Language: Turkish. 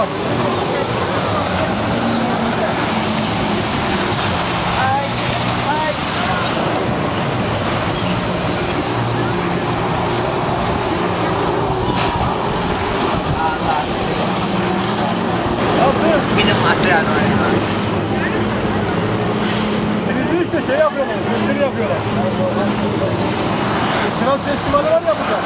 bakalım. Nasıl? Bir de material var. Denizli işte şey yapıyorlar, gösteri yapıyorlar. Çınar festivali var ya burada.